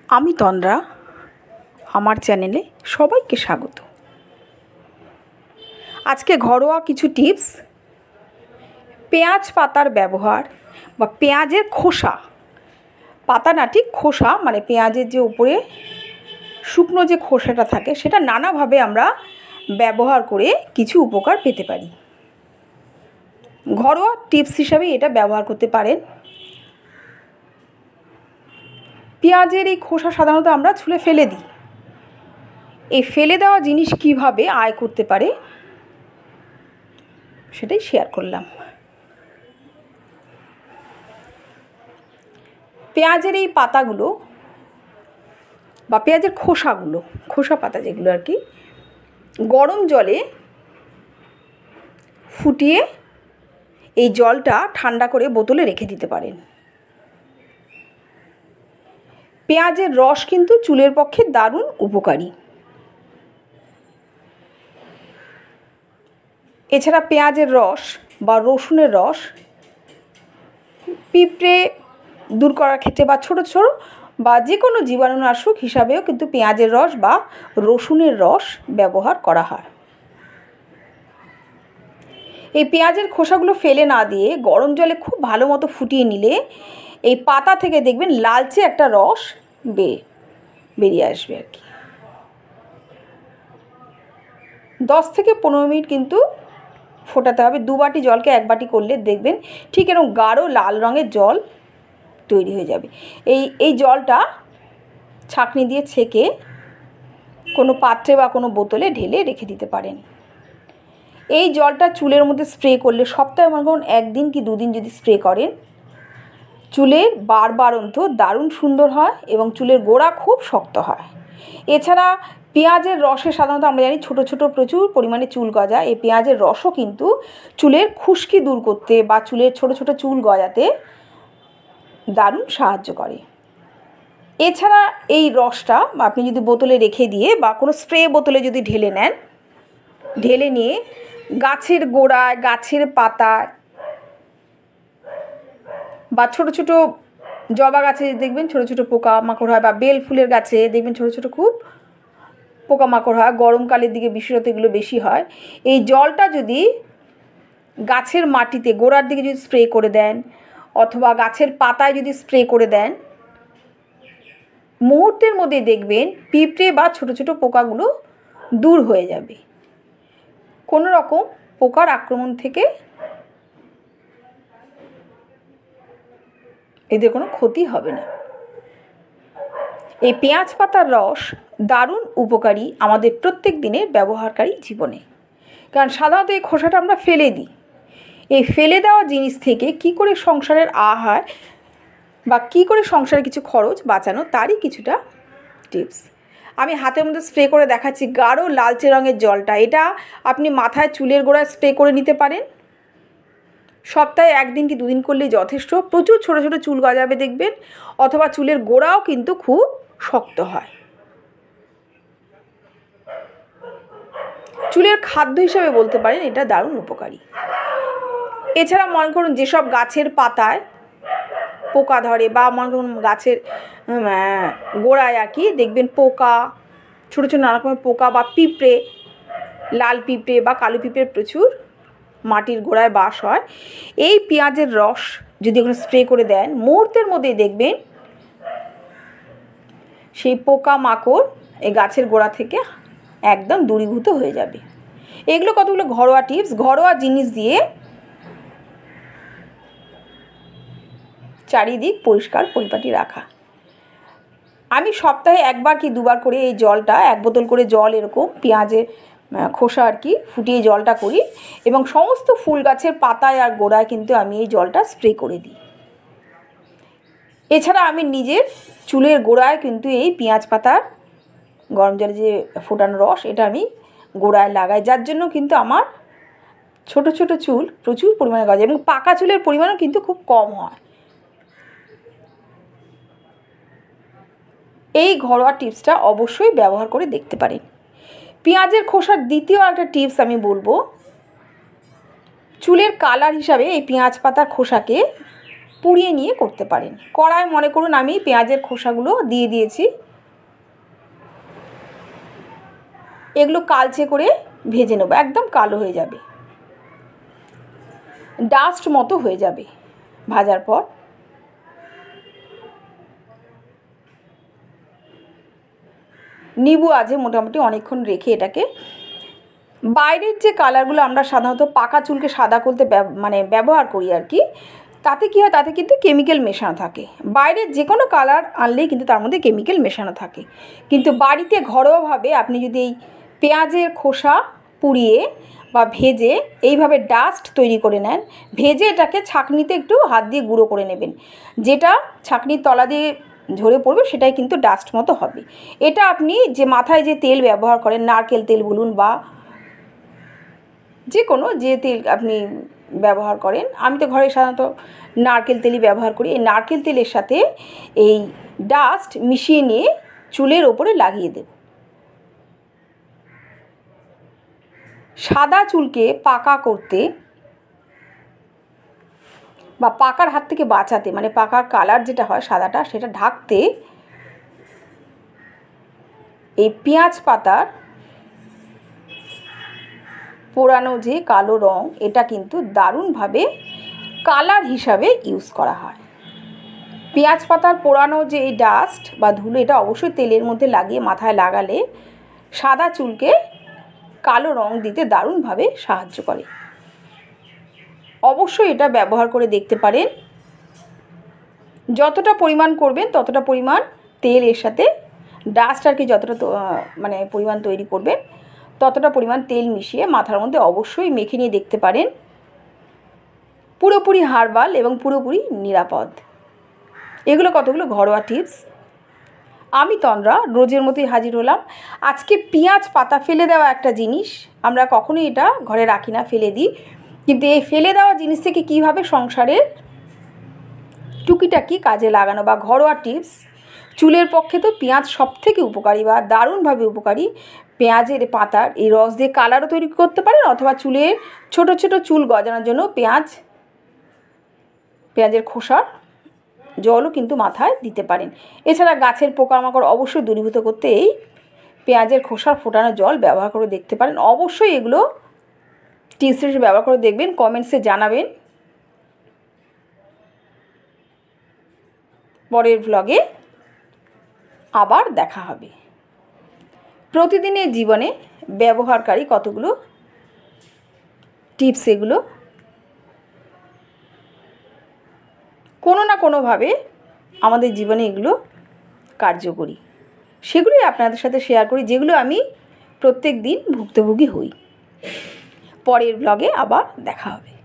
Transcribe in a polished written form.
আমি তন্দ্রা, আমার চ্যানেলে সবাইকে স্বাগত। আজকে ঘরোয়া কিছু টিপস, পেঁয়াজ পাতার ব্যবহার বা পেঁয়াজের খোসা, পাতা না ঠিক খোসা, মানে পেঁয়াজের যে উপরে শুকনো যে খোসাটা থাকে সেটা নানাভাবে আমরা ব্যবহার করে কিছু উপকার পেতে পারি। ঘরোয়া টিপস হিসাবে এটা ব্যবহার করতে পারেন। পেঁয়াজের এই খোসা সাধারণত আমরা ছুলে ফেলে দিই। এই ফেলে দেওয়া জিনিস কিভাবে আয় করতে পারে সেটাই শেয়ার করলাম। পেঁয়াজের এই পাতাগুলো বা পেঁয়াজের খোসাগুলো, খোসা পাতা যেগুলো আর কি, গরম জলে ফুটিয়ে এই জলটা ঠান্ডা করে বোতলে রেখে দিতে পারেন। পেঁয়াজের রস কিন্তু চুলের পক্ষে দারুণ উপকারী। এছাড়া পেঁয়াজের রস বা রসুনের রস পিঁপড়ে দূর করার ক্ষেত্রে বা ছোটো ছোটো বা যে কোনো জীবাণুনাশক হিসাবেও কিন্তু পেঁয়াজের রস বা রসুনের রস ব্যবহার করা হয়। এই পেঁয়াজের খোসাগুলো ফেলে না দিয়ে গরম জলে খুব ভালো মতো ফুটিয়ে নিলে এই পাতা থেকে দেখবেন লালচে একটা রস বেরিয়ে আসবে আর কি। 10 থেকে 15 মিনিট কিন্তু ফোটাতে হবে। 2 বাটি জলকে 1 বাটি করলে দেখবেন ঠিক এরকম গাঢ় লাল রঙের জল তৈরি হয়ে যাবে। এই জলটা ছাঁকনি দিয়ে ছেঁকে কোনো পাত্রে বা কোনো বোতলে ঢেলে রেখে দিতে পারেন। এই জলটা চুলের মধ্যে স্প্রে করলে সপ্তাহে মনে করুন 1 দিন কি 2 দিন যদি স্প্রে করেন, চুলের বাড়ন্ত দারুণ সুন্দর হয় এবং চুলের গোড়া খুব শক্ত হয়। এছাড়া পেঁয়াজের রসে সাধারণত আমরা জানি ছোটো ছোটো প্রচুর পরিমাণে চুল গজা। এই পেঁয়াজের রসও কিন্তু চুলের খুশকি দূর করতে বা চুলের ছোটো ছোটো চুল গজাতে দারুণ সাহায্য করে। এছাড়া এই রসটা আপনি যদি বোতলে রেখে দিয়ে বা কোনো স্প্রে বোতলে যদি ঢেলে নেন, ঢেলে নিয়ে গাছের গোড়ায়, গাছের পাতায় বা ছোটো ছোটো জবা গাছে দেখবেন ছোটো ছোটো পোকামাকড় হয়, বা বেল ফুলের গাছে দেখবেন ছোটো ছোটো খুব পোকামাকড় হয়। গরমকালের দিকে বিশেষত এগুলো বেশি হয়। এই জলটা যদি গাছের মাটিতে গোড়ার দিকে যদি স্প্রে করে দেন অথবা গাছের পাতায় যদি স্প্রে করে দেন, মুহূর্তের মধ্যে দেখবেন পিঁপড়ে বা ছোটো ছোটো পোকাগুলো দূর হয়ে যাবে। কোনো রকম পোকার আক্রমণ থেকে এদের কোনো ক্ষতি হবে না। এই পেঁয়াজ পাতার রস দারুণ উপকারী আমাদের প্রত্যেক দিনের ব্যবহারকারী জীবনে। কারণ সাধারণত এই খোসাটা আমরা ফেলে দিই। এই ফেলে দেওয়া জিনিস থেকে কি করে সংসারের আয় বা কি করে সংসারে কিছু খরচ বাঁচানো, তারই কিছুটা টিপস আমি হাতের মধ্যে স্প্রে করে দেখাচ্ছি। গাঢ় লালচে রঙের জলটা, এটা আপনি মাথায় চুলের গোড়ায় স্প্রে করে নিতে পারেন। সপ্তাহে 1 দিন কি 2 দিন করলেই যথেষ্ট। প্রচুর ছোটো ছোটো চুল গজাবে দেখবেন, অথবা চুলের গোড়াও কিন্তু খুব শক্ত হয়। চুলের খাদ্য হিসাবে বলতে পারেন এটা দারুণ উপকারী। এছাড়া মনে করুন যেসব গাছের পাতায় পোকা ধরে বা মনে করুন গাছের গোড়ায় আর কি দেখবেন পোকা, ছোটো ছোটো নানা রকমের পোকা বা পিঁপড়ে, লাল পিঁপড়ে বা কালো পিঁপড়ে প্রচুর মাটির গোড়ায় বাস হয়। এই পেঁয়াজের রস যদি ওখানে স্প্রে করে দেন, মুহূর্তের মধ্যেই দেখবেন সেই পোকা মাকড় এই গাছের গোড়া থেকে একদম দূরীভূত হয়ে যাবে। এগুলো কতগুলো ঘরোয়া টিপস, ঘরোয়া জিনিস দিয়ে চারিদিক পরিষ্কার পরিপাটি রাখা। আমি সপ্তাহে 1 বার কি 2 বার করে এই জলটা 1 বোতল করে জল এরকম পেঁয়াজের খোসা আর কি ফুটিয়ে জলটা করি এবং সমস্ত ফুল গাছের পাতায় আর গোড়ায় কিন্তু আমি এই জলটা স্প্রে করে দিই। এছাড়া আমি নিজের চুলের গোড়ায় কিন্তু এই পেঁয়াজ পাতার গরম জলে যে ফোটানো রস, এটা আমি গোড়ায় লাগাই, যার জন্য কিন্তু আমার ছোটো ছোটো চুল প্রচুর পরিমাণে গজায় এবং পাকা চুলের পরিমাণও কিন্তু খুব কম হয়। এই ঘরোয়া টিপসটা অবশ্যই ব্যবহার করে দেখতে পারেন। পেঁয়াজের খোসার দ্বিতীয় একটা টিপস আমি বলবো, চুলের কালার হিসাবে এই পেঁয়াজ পাতার খোসাকে পুড়িয়ে নিয়ে করতে পারেন। কড়ায় মনে করুন আমি পেঁয়াজের খোসাগুলো দিয়ে দিয়েছি, এগুলো কালচে করে ভেজে নেব, একদম কালো হয়ে যাবে, ডাস্ট মতো হয়ে যাবে ভাজার পর। নিবু আছে মোটামুটি অনেকক্ষণ রেখে এটাকে, বাইরের যে কালারগুলো আমরা সাধারণত পাকা চুলকে সাদা করতে ব্যবহার করি আর কি, তাতে কী হয়, তাতে কিন্তু কেমিক্যাল মেশানো থাকে। বাইরের যে কোনো কালার আনলেই কিন্তু তার মধ্যে কেমিক্যাল মেশানো থাকে। কিন্তু বাড়িতে ঘরোয়াভাবে আপনি যদি এই পেঁয়াজের খোসা পুড়িয়ে বা ভেজে এইভাবে ডাস্ট তৈরি করে নেন, ভেজে এটাকে ছাঁকনিতে একটু হাত দিয়ে গুঁড়ো করে নেবেন, যেটা ছাঁকনির তলা দিয়ে ঝরে পড়বে সেটাই কিন্তু ডাস্ট মতো হবে। এটা আপনি যে মাথায় যে তেল ব্যবহার করেন, নারকেল তেল বলুন বা যে কোনো যে তেল আপনি ব্যবহার করেন, আমি তো ঘরে সাধারণত নারকেল তেলই ব্যবহার করি, এই নারকেল তেলের সাথে এই ডাস্ট মিশিয়ে নিয়ে চুলের ওপরে লাগিয়ে দেব। সাদা চুলকে পাকা করতে বা পাকার হাত থেকে বাঁচাতে, মানে পাকার কালার যেটা হয় সাদাটা, সেটা ঢাকতে এই পেঁয়াজ পাতার পোড়ানো যে কালো রং, এটা কিন্তু দারুণভাবে কালার হিসাবে ইউজ করা হয়। পেঁয়াজ পাতার পোড়ানো যে এই ডাস্ট বা ধুলো, এটা অবশ্যই তেলের মধ্যে লাগিয়ে মাথায় লাগালে সাদা চুলকে কালো রং দিতে দারুণভাবে সাহায্য করে। অবশ্যই এটা ব্যবহার করে দেখতে পারেন। যতটা পরিমাণ করবেন ততটা পরিমাণ তেল এর সাথে ডাস্ট আর কি যতটা পরিমাণ তৈরি করবেন ততটা পরিমাণ তেল মিশিয়ে মাথার মধ্যে অবশ্যই মেখে নিয়ে দেখতে পারেন। পুরোপুরি হার্বাল এবং পুরোপুরি নিরাপদ। এগুলো কতগুলো ঘরোয়া টিপস। আমি তন্দ্রা রোজের মতোই হাজির হলাম। আজকে পেঁয়াজ পাতা ফেলে দেওয়া একটা জিনিস, আমরা কখনোই এটা ঘরে রাখি না, ফেলে দিই, কিন্তু এই ফেলে দেওয়া জিনিস থেকে কীভাবে সংসারের টুকিটাকি কাজে লাগানো বা ঘরোয়া টিপস। চুলের পক্ষে তো পেঁয়াজ সবথেকে উপকারী বা দারুণভাবে উপকারী। পেঁয়াজের পাতার এই রস দিয়ে কালারও তৈরি করতে পারেন, অথবা চুলের ছোট ছোট চুল গজানোর জন্য পেঁয়াজের খোসার জলও কিন্তু মাথায় দিতে পারেন। এছাড়া গাছের পোকামাকড় অবশ্যই দূরীভূত করতে এই পেঁয়াজের খোসার ফোটানো জল ব্যবহার করে দেখতে পারেন। অবশ্যই এগুলো টিপস হিসেবে ব্যবহার করে দেখবেন, কমেন্টসে জানাবেন। পরের ভ্লগে আবার দেখা হবে। প্রতিদিনের জীবনে ব্যবহারকারী কতগুলো টিপস, এগুলো কোনো না কোনোভাবে আমাদের জীবনে এগুলো কার্যকরী, সেগুলোই আপনাদের সাথে শেয়ার করি, যেগুলো আমি প্রত্যেক দিন ভুক্তভোগী হই। পরের ব্লগে আবার দেখা হবে।